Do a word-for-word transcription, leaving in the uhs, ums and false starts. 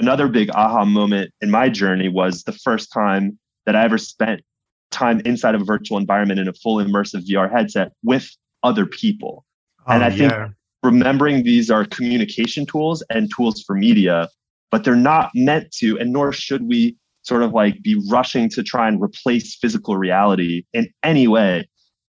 another big aha moment in my journey was the first time that I ever spent time inside of a virtual environment in a full immersive V R headset with other people. Oh, and I think yeah. remembering these are communication tools and tools for media, but they're not meant to, and nor should we sort of like be rushing to try and replace physical reality in any way.